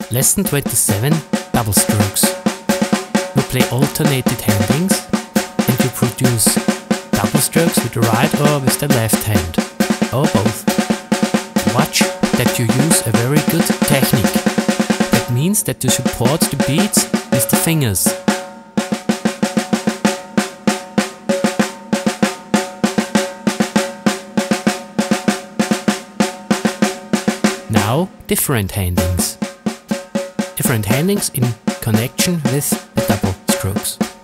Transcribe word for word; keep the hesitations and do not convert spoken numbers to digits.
Lesson twenty-seven, double strokes. We play alternated handings and you produce double strokes with the right or with the left hand, or both. Watch that you use a very good technique. That means that you support the beats with the fingers. Now, different handings. Different handings in connection with the double strokes.